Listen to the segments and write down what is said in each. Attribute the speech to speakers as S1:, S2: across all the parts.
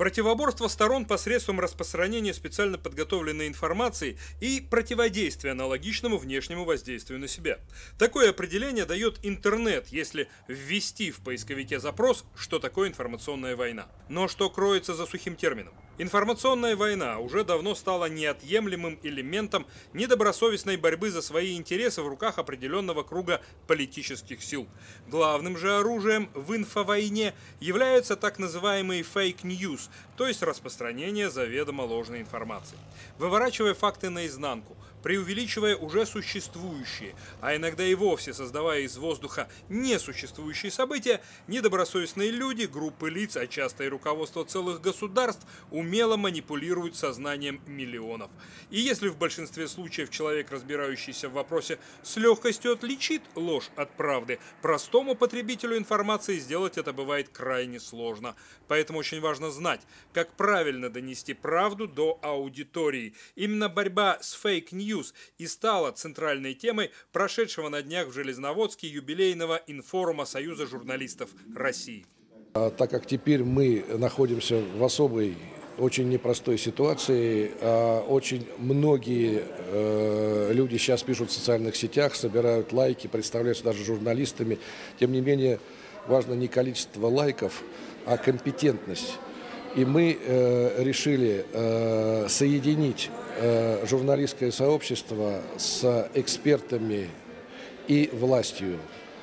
S1: Противоборство сторон посредством распространения специально подготовленной информации и противодействия аналогичному внешнему воздействию на себя. Такое определение дает интернет, если ввести в поисковике запрос, что такое информационная война. Но что кроется за сухим термином? Информационная война уже давно стала неотъемлемым элементом недобросовестной борьбы за свои интересы в руках определенного круга политических сил. Главным же оружием в инфовойне являются так называемые фейк-ньюс, то есть распространение заведомо ложной информации. Выворачивая факты наизнанку, преувеличивая уже существующие, а иногда и вовсе создавая из воздуха несуществующие события, недобросовестные люди, группы лиц, а часто и руководство целых государств умело манипулируют сознанием миллионов. И если в большинстве случаев человек, разбирающийся в вопросе, с легкостью отличит ложь от правды, простому потребителю информации сделать это бывает крайне сложно. Поэтому очень важно знать, как правильно донести правду до аудитории. Именно борьба с фейк-ньюс и стала центральной темой прошедшего на днях в Железноводске юбилейного инфорума Союза журналистов России.
S2: Так как теперь мы находимся в особой, очень непростой ситуации, очень многие люди сейчас пишут в социальных сетях, собирают лайки, представляются даже журналистами. Тем не менее, важно не количество лайков, а компетентность. И мы решили соединить журналистское сообщество с экспертами и властью,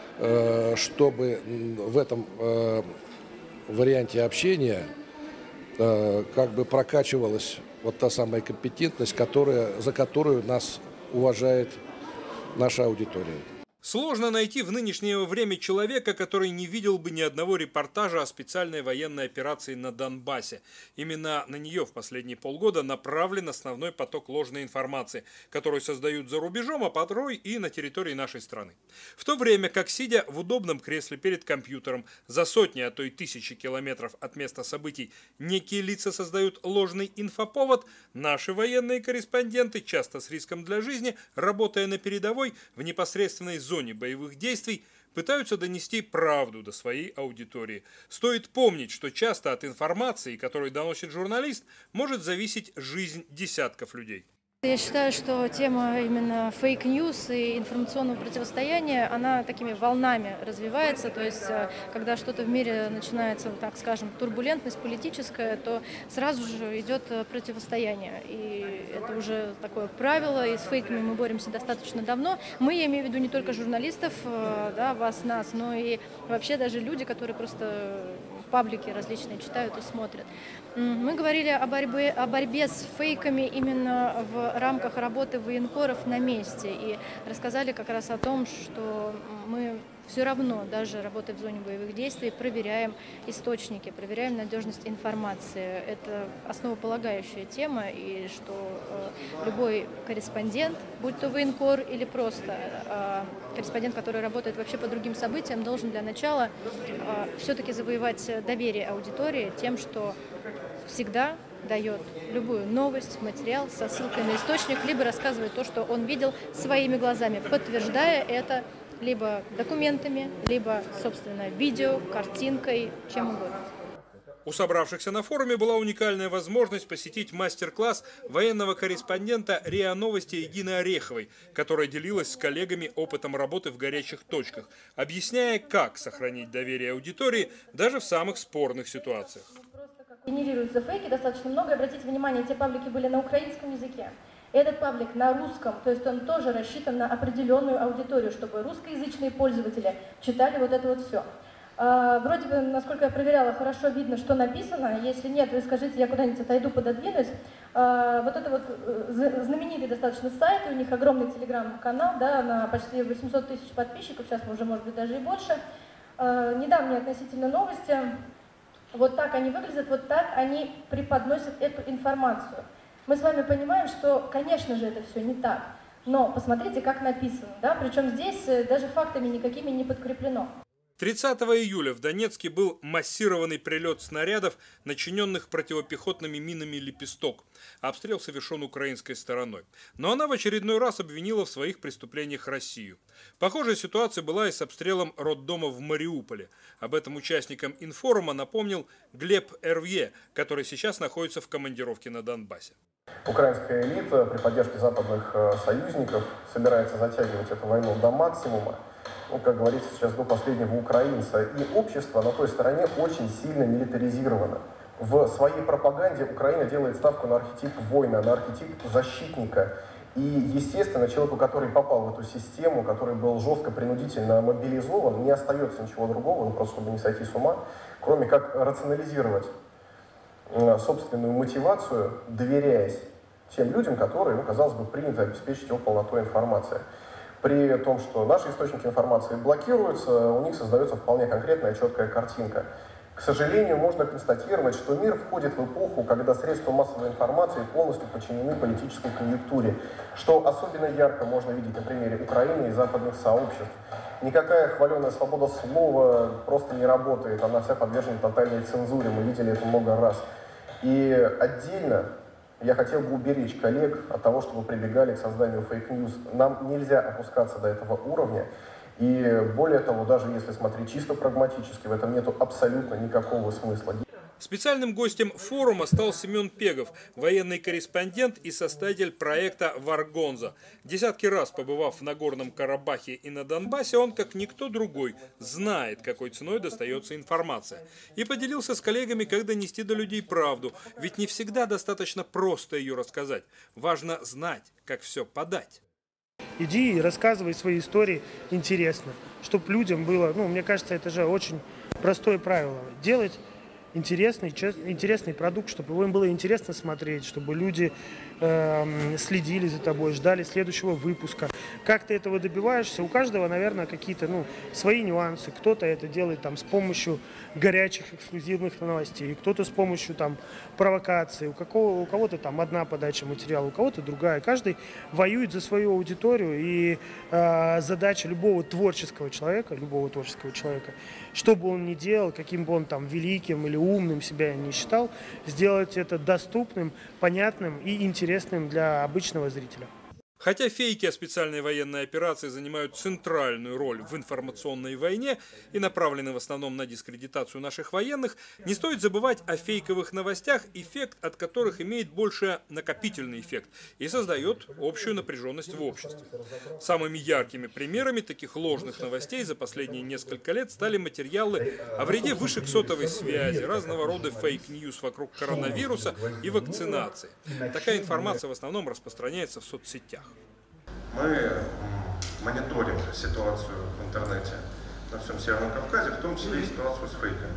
S2: чтобы в этом варианте общения как бы прокачивалась вот та самая компетентность, за которую нас уважает наша аудитория.
S1: Сложно найти в нынешнее время человека, который не видел бы ни одного репортажа о специальной военной операции на Донбассе. Именно на нее в последние полгода направлен основной поток ложной информации, которую создают за рубежом, а порой и на территории нашей страны. В то время как, сидя в удобном кресле перед компьютером за сотни, а то и тысячи километров от места событий, некие лица создают ложный инфоповод, наши военные корреспонденты, часто с риском для жизни, работая на передовой в непосредственной зоне боевых действий, пытаются донести правду до своей аудитории. Стоит помнить, что часто от информации, которую доносит журналист, может зависеть жизнь десятков людей.
S3: Я считаю, что тема именно фейк-ньюс и информационного противостояния, она такими волнами развивается. То есть, когда что-то в мире начинается, так скажем, турбулентность политическая, то сразу же идет противостояние. И это уже такое правило, и с фейками мы боремся достаточно давно. Мы, я имею в виду не только журналистов, да, вас, нас, но и вообще даже люди, которые просто паблики различные читают и смотрят. Мы говорили о борьбе с фейками именно в рамках работы военкоров на месте и рассказали как раз о том, что мы все равно, даже работая в зоне боевых действий, проверяем источники, проверяем надежность информации. Это основополагающая тема, и что любой корреспондент, будь то военкор или просто корреспондент, который работает вообще по другим событиям, должен для начала все-таки завоевать доверие аудитории тем, что всегда дает любую новость, материал со ссылкой на источник, либо рассказывает то, что он видел своими глазами, подтверждая это либо документами, либо, собственно, видео, картинкой, чем угодно.
S1: У собравшихся на форуме была уникальная возможность посетить мастер-класс военного корреспондента РИА Новости Регины Ореховой, которая делилась с коллегами опытом работы в горячих точках, объясняя, как сохранить доверие аудитории даже в самых спорных ситуациях.
S4: Генерируются фейки достаточно много. Обратите внимание, те паблики были на украинском языке. Этот паблик на русском, то есть он тоже рассчитан на определенную аудиторию, чтобы русскоязычные пользователи читали вот это вот все. Вроде бы, насколько я проверяла, хорошо видно, что написано. Если нет, вы скажите, я куда-нибудь отойду, пододвинусь. Вот это вот знаменитый достаточно сайт, у них огромный телеграм-канал, да, на почти 800 тысяч подписчиков, сейчас уже, может быть, даже и больше. Недавние относительно новости. Вот так они выглядят, вот так они преподносят эту информацию. Мы с вами понимаем, что, конечно же, это все не так. Но посмотрите, как написано, да, причем здесь даже фактами никакими не подкреплено.
S1: 30 июля в Донецке был массированный прилет снарядов, начиненных противопехотными минами «Лепесток». Обстрел совершен украинской стороной. Но она в очередной раз обвинила в своих преступлениях Россию. Похожая ситуация была и с обстрелом роддома в Мариуполе. Об этом участникам инфорума напомнил Глеб Эрвье, который сейчас находится в командировке на Донбассе.
S5: Украинская элита при поддержке западных союзников собирается затягивать эту войну до максимума. Ну, как говорится сейчас, до последнего украинца. И общество на той стороне очень сильно милитаризировано. В своей пропаганде Украина делает ставку на архетип воина, на архетип защитника. И, естественно, человеку, который попал в эту систему, который был жестко принудительно мобилизован, не остается ничего другого, ну, просто чтобы не сойти с ума, кроме как рационализировать собственную мотивацию, доверяясь тем людям, которые, ну, казалось бы, принято обеспечить его полнотой информации. При том, что наши источники информации блокируются, у них создается вполне конкретная четкая картинка. К сожалению, можно констатировать, что мир входит в эпоху, когда средства массовой информации полностью подчинены политической конъюнктуре, что особенно ярко можно видеть на примере Украины и западных сообществ. Никакая хваленая свобода слова просто не работает, она вся подвержена тотальной цензуре, мы видели это много раз. И отдельно я хотел бы уберечь коллег от того, чтобы прибегали к созданию фейк-ньюс. Нам нельзя опускаться до этого уровня. И более того, даже если смотреть чисто прагматически, в этом нету абсолютно никакого смысла.
S1: Специальным гостем форума стал Семен Пегов, военный корреспондент и составитель проекта «Варгонза». Десятки раз побывав в Нагорном Карабахе и на Донбассе, он, как никто другой, знает, какой ценой достается информация. И поделился с коллегами, как донести до людей правду. Ведь не всегда достаточно просто ее рассказать. Важно знать, как все подать.
S6: Иди и рассказывай свои истории интересно, чтобы людям было, ну, мне кажется, это же очень простое правило. Делать интересный продукт, чтобы его им было интересно смотреть, чтобы люди следили за тобой, ждали следующего выпуска. Как ты этого добиваешься? У каждого, наверное, какие-то свои нюансы. Кто-то это делает с помощью горячих эксклюзивных новостей, кто-то с помощью провокаций, у кого-то одна подача материала, у кого-то другая. Каждый воюет за свою аудиторию, и задача любого творческого человека, что бы он ни делал, каким бы он великим или умным себя не считал, сделать это доступным, понятным и интересным для обычного зрителя.
S1: Хотя фейки о специальной военной операции занимают центральную роль в информационной войне и направлены в основном на дискредитацию наших военных, не стоит забывать о фейковых новостях, эффект от которых имеет больше накопительный эффект и создает общую напряженность в обществе. Самыми яркими примерами таких ложных новостей за последние несколько лет стали материалы о вреде вышек сотовой связи, разного рода фейк-ньюс вокруг коронавируса и вакцинации. Такая информация в основном распространяется в соцсетях.
S5: Мы мониторим ситуацию в интернете на всем Северном Кавказе, в том числе и ситуацию с фейками.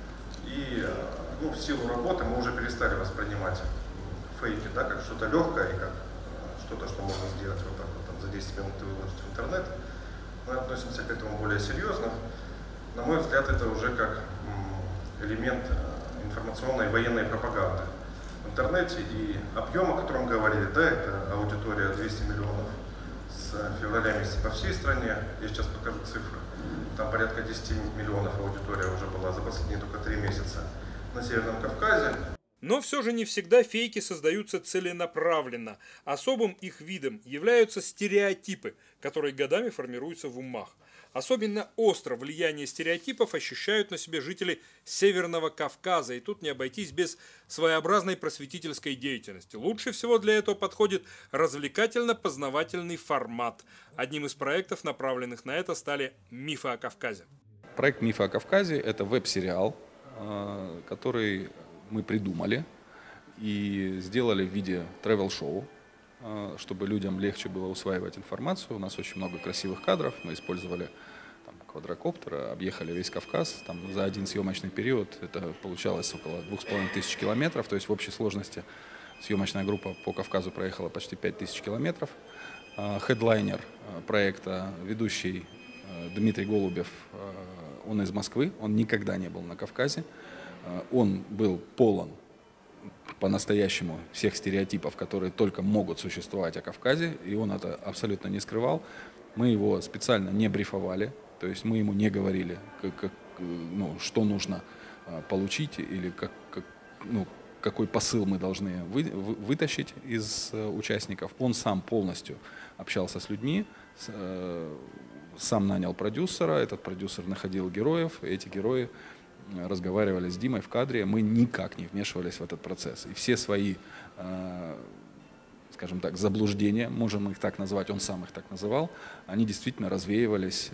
S5: И в силу работы мы уже перестали воспринимать фейки как что-то легкое, как что-то, что можно сделать вот так вот, за 10 минут и выложить в интернет. Мы относимся к этому более серьезно. На мой взгляд, это уже как элемент информационной и военной пропаганды в интернете. И объем, о котором говорили, это аудитория 200 миллионов с февраля месяца по всей стране. Я сейчас покажу цифры. Там порядка 10 миллионов аудитория уже была за последние только 3 месяца на Северном Кавказе.
S1: Но все же не всегда фейки создаются целенаправленно. Особым их видом являются стереотипы, которые годами формируются в умах. Особенно остро влияние стереотипов ощущают на себе жители Северного Кавказа. И тут не обойтись без своеобразной просветительской деятельности. Лучше всего для этого подходит развлекательно-познавательный формат. Одним из проектов, направленных на это, стали «Мифы о Кавказе».
S7: Проект «Мифы о Кавказе» — это веб-сериал, который мы придумали и сделали в виде тревел-шоу, чтобы людям легче было усваивать информацию. У нас очень много красивых кадров. Мы использовали квадрокоптер, объехали весь Кавказ. За один съемочный период это получалось около 2500 километров. То есть в общей сложности съемочная группа по Кавказу проехала почти 5000 километров. Хедлайнер проекта, ведущий Дмитрий Голубев, он из Москвы, он никогда не был на Кавказе. Он был полон по-настоящему всех стереотипов, которые только могут существовать о Кавказе, и он это абсолютно не скрывал. Мы его специально не брифовали, То есть мы ему не говорили, что нужно получить или какой посыл мы должны вытащить из участников. Он сам полностью общался с людьми, сам нанял продюсера, этот продюсер находил героев, эти герои разговаривали с Димой в кадре, мы никак не вмешивались в этот процесс. И все свои, скажем так, заблуждения, можем их так назвать, он сам их так называл, они действительно развеивались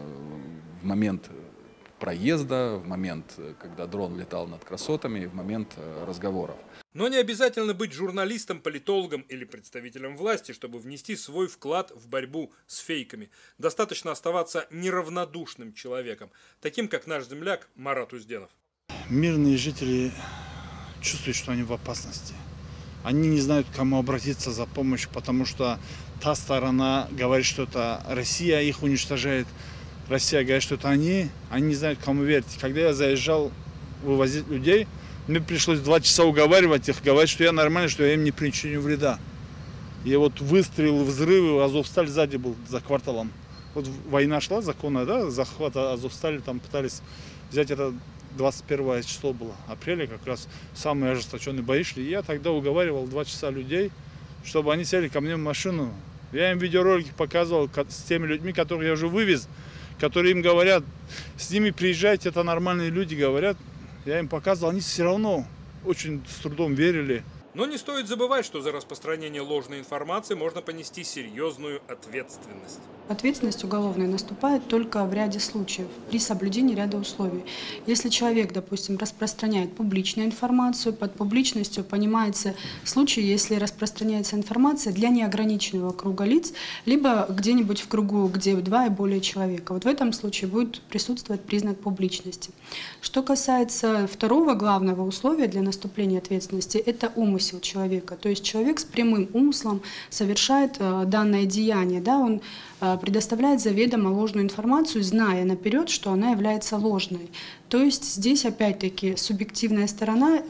S7: в момент проезда, в момент, когда дрон летал над красотами, и в момент разговоров.
S1: Но не обязательно быть журналистом, политологом или представителем власти, чтобы внести свой вклад в борьбу с фейками. Достаточно оставаться неравнодушным человеком, таким как наш земляк Марат Узденов.
S8: Мирные жители чувствуют, что они в опасности. Они не знают, к кому обратиться за помощью, потому что та сторона говорит, что это Россия их уничтожает. Россия говорит, что это они не знают, кому верить. Когда я заезжал вывозить людей, мне пришлось 2 часа уговаривать их, говорить, что я нормальный, что я им не причиню вреда. И вот выстрелы, взрывы, Азовсталь сзади был за кварталом. Вот война шла законная, да, захват Азовстали, там пытались взять, это 21 число было, апреля, как раз самые ожесточенные бои шли. И я тогда уговаривал 2 часа людей, чтобы они сели ко мне в машину. Я им видеоролики показывал с теми людьми, которых я уже вывез, которые им говорят, с ними приезжайте, это нормальные люди, говорят. Я им показывал, они все равно очень с трудом верили.
S1: Но не стоит забывать, что за распространение ложной информации можно понести серьезную ответственность.
S9: Ответственность уголовная наступает только в ряде случаев, при соблюдении ряда условий. Если человек, допустим, распространяет публичную информацию, под публичностью понимается случай, если распространяется информация для неограниченного круга лиц, либо где-нибудь в кругу, где 2 и более человека. Вот в этом случае будет присутствовать признак публичности. Что касается второго главного условия для наступления ответственности, это умысел человека. То есть человек с прямым умыслом совершает данное деяние, да, он предоставляет заведомо ложную информацию, зная наперед, что она является ложной. То есть здесь опять-таки субъективная сторона,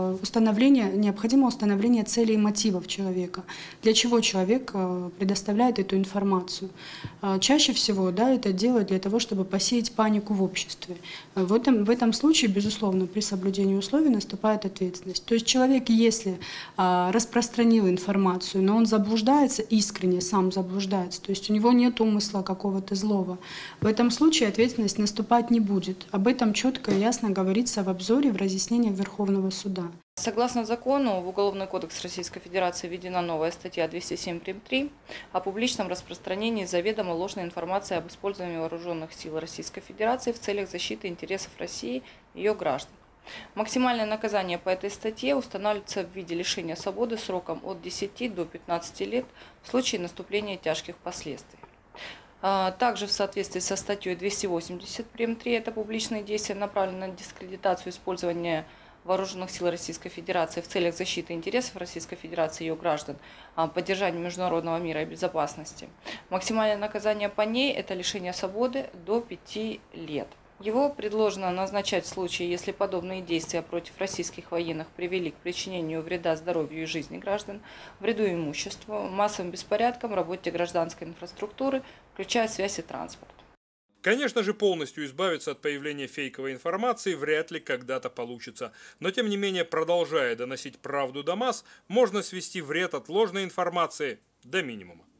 S9: необходимо установление целей и мотивов человека. Для чего человек предоставляет эту информацию? Чаще всего, да, это делают для того, чтобы посеять панику в обществе. В этом случае, безусловно, при соблюдении условий наступает ответственность. То есть человек, если распространил информацию, но он заблуждается, искренне сам заблуждается, то есть у него нет умысла какого-то злого, в этом случае ответственность наступать не будет. Об этом четко и ясно говорится в обзоре в разъяснениях Верховного суда.
S10: Согласно закону, в Уголовный кодекс Российской Федерации введена новая статья 207 прим. 3 о публичном распространении заведомо ложной информации об использовании вооруженных сил Российской Федерации в целях защиты интересов России и ее граждан. Максимальное наказание по этой статье устанавливается в виде лишения свободы сроком от 10 до 15 лет в случае наступления тяжких последствий. Также в соответствии со статьей 280 прим. 3 это публичные действия, направленные на дискредитацию использования вооруженных сил Российской Федерации в целях защиты интересов Российской Федерации и ее граждан, поддержания международного мира и безопасности. Максимальное наказание по ней – это лишение свободы до 5 лет. Его предложено назначать в случае, если подобные действия против российских военных привели к причинению вреда здоровью и жизни граждан, вреду имуществу, массовым беспорядкам, работе гражданской инфраструктуры, включая связь и транспорт.
S1: Конечно же, полностью избавиться от появления фейковой информации вряд ли когда-то получится. Но тем не менее, продолжая доносить правду до масс, можно свести вред от ложной информации до минимума.